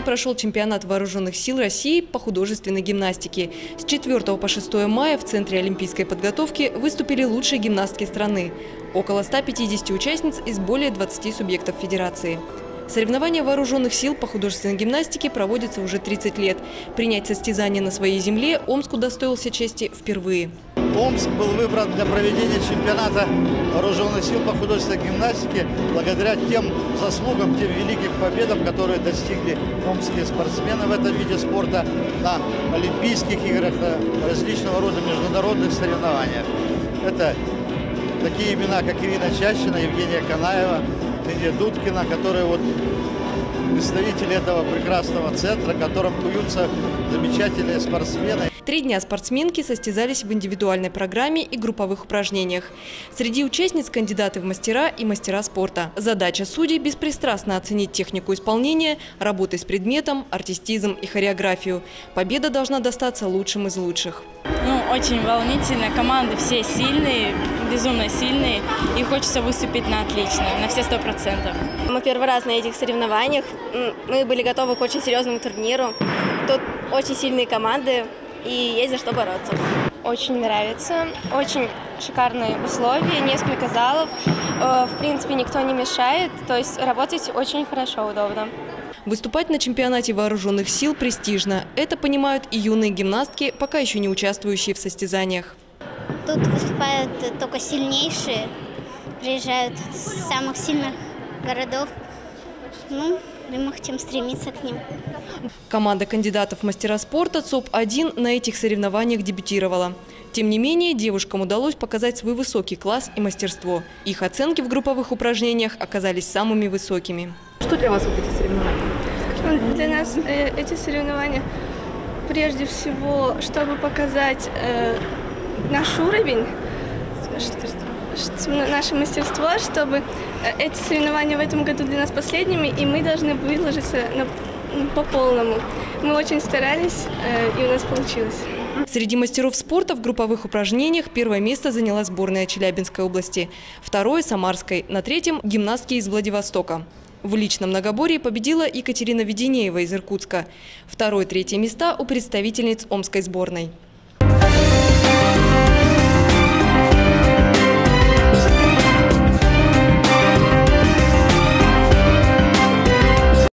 прошел чемпионат вооруженных сил России по художественной гимнастике. С 4 по 6 мая в Центре олимпийской подготовки выступили лучшие гимнастки страны. Около 150 участниц из более 20 субъектов федерации. Соревнования вооруженных сил по художественной гимнастике проводятся уже 30 лет. Принять состязания на своей земле Омск удостоился чести впервые. Омск был выбран для проведения чемпионата вооруженных сил по художественной гимнастике благодаря тем заслугам, тем великим победам, которые достигли омские спортсмены в этом виде спорта на Олимпийских играх, на различного рода международных соревнованиях. Это такие имена, как Ирина Чащина, Евгения Канаева, Лидия Дудкина, которые представители этого прекрасного центра, в котором куются замечательные спортсмены. 3 дня спортсменки состязались в индивидуальной программе и групповых упражнениях. Среди участниц кандидаты в мастера и мастера спорта. Задача судей – беспристрастно оценить технику исполнения, работы с предметом, артистизм и хореографию. Победа должна достаться лучшим из лучших. Очень волнительно. Команды все сильные, безумно сильные. И хочется выступить на отлично, на все 100%. Мы первый раз на этих соревнованиях. Мы были готовы к очень серьезному турниру. Тут очень сильные команды. И есть за что бороться. Очень нравится, очень шикарные условия, несколько залов, в принципе никто не мешает, то есть работать очень хорошо, удобно. Выступать на чемпионате вооруженных сил престижно. Это понимают и юные гимнастки, пока еще не участвующие в состязаниях. Тут выступают только сильнейшие, приезжают с самых сильных городов. И мы хотим стремиться к ним. Команда кандидатов в мастера спорта ЦОП-1 на этих соревнованиях дебютировала. Тем не менее, девушкам удалось показать свой высокий класс и мастерство. Их оценки в групповых упражнениях оказались самыми высокими. Что для вас эти соревнования? Для нас эти соревнования прежде всего, чтобы показать наш уровень, наше мастерство, чтобы эти соревнования в этом году для нас последними, и мы должны выложиться по полному. Мы очень старались, и у нас получилось. Среди мастеров спорта в групповых упражнениях первое место заняла сборная Челябинской области, второе – Самарской, на третьем – гимнастки из Владивостока. В личном многоборье победила Екатерина Веденеева из Иркутска. 2-3 места у представительниц омской сборной.